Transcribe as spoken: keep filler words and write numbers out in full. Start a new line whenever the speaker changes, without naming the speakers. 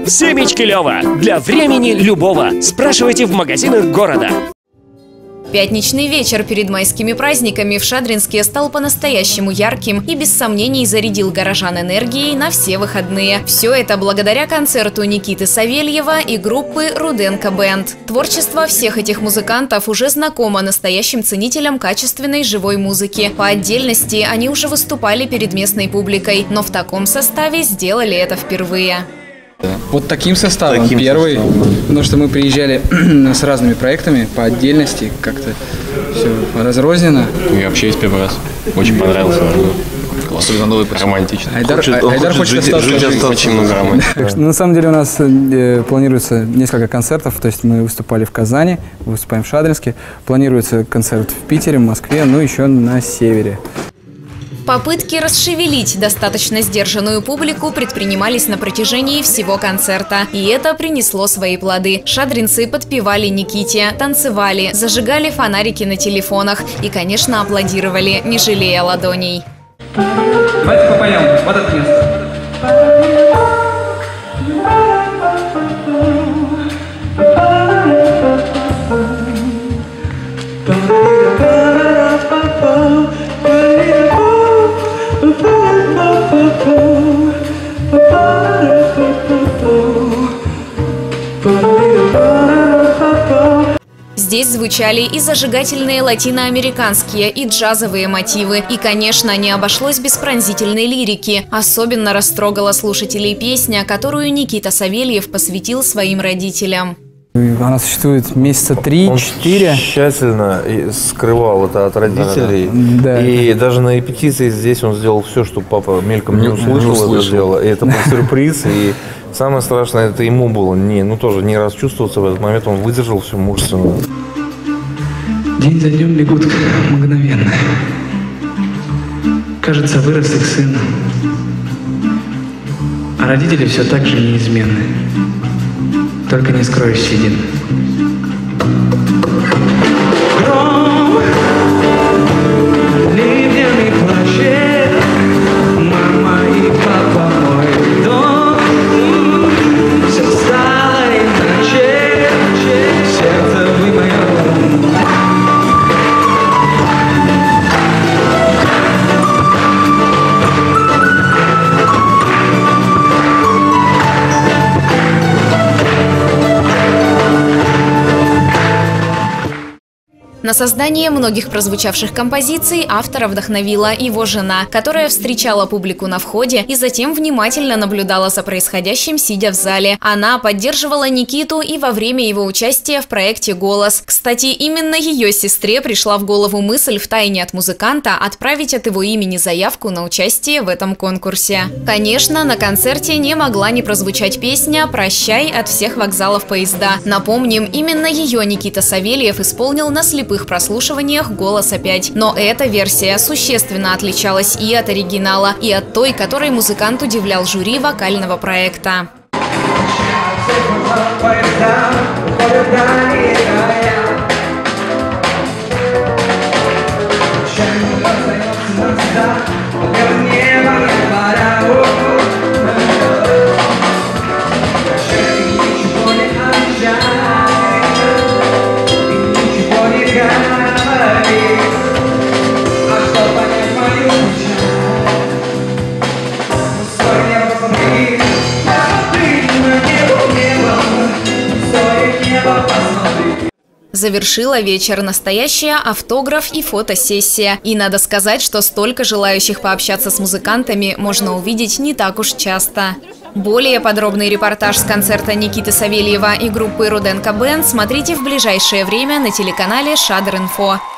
Семечки Лёва. Для времени любого. Спрашивайте в магазинах города.
Пятничный вечер перед майскими праздниками в Шадринске стал по-настоящему ярким и без сомнений зарядил горожан энергией на все выходные. Все это благодаря концерту Никиты Савельева и группы Руденко Бэнд. Творчество всех этих музыкантов уже знакомо настоящим ценителям качественной живой музыки. По отдельности они уже выступали перед местной публикой, но в таком составе сделали это впервые.
Вот таким составом,
таким
первый,
составом.
Потому что мы приезжали с разными проектами по отдельности, как-то все разрозненно.
И вообще есть первый раз. Очень понравился. Особенно новый, романтичный.
Айдар,
хочет,
Айдар хочет,
хочет жить, жить остаться. Очень много романтики.
На самом деле у нас э, планируется несколько концертов, то есть мы выступали в Казани, выступаем в Шадринске, планируется концерт в Питере, в Москве, ну еще на севере.
Попытки расшевелить достаточно сдержанную публику предпринимались на протяжении всего концерта. И это принесло свои плоды. Шадринцы подпевали Никите, танцевали, зажигали фонарики на телефонах и, конечно, аплодировали, не жалея ладоней.
Давайте попоем вот это место.
Здесь звучали и зажигательные латиноамериканские, и джазовые мотивы. И, конечно, не обошлось без пронзительной лирики. Особенно растрогала слушателей песня, которую Никита Савельев посвятил своим родителям.
Она существует месяца три-четыре.
Тщательно скрывал это от родителей.
Да, да.
И даже на репетиции здесь он сделал все, чтобы папа мельком не услышал, не услышал. это дело. И это был сюрприз. И самое страшное, это ему было не, ну, тоже не расчувствоваться в этот момент. Он выдержал все мужественно.
День за днем бегут мгновенно. Кажется, вырос их сын. А родители все так же неизменны. Только не скроешь седин. Гром, ливнем и плачет, мама и папа мой дом. Все стало иначе, сердце вы мое.
На создание многих прозвучавших композиций автора вдохновила его жена, которая встречала публику на входе и затем внимательно наблюдала за происходящим, сидя в зале. Она поддерживала Никиту и во время его участия в проекте «Голос». Кстати, именно ее сестре пришла в голову мысль втайне от музыканта отправить от его имени заявку на участие в этом конкурсе. Конечно, на концерте не могла не прозвучать песня «Прощай» от всех вокзалов поезда. Напомним, именно ее Никита Савельев исполнил на слепых прослушиваниях «Голос опять». Но эта версия существенно отличалась и от оригинала, и от той, которой музыкант удивлял жюри вокального проекта. Завершила вечер настоящая автограф и фотосессия. И надо сказать, что столько желающих пообщаться с музыкантами можно увидеть не так уж часто. Более подробный репортаж с концерта Никиты Савельева и группы Руденко Бэнд смотрите в ближайшее время на телеканале Шадр Инфо.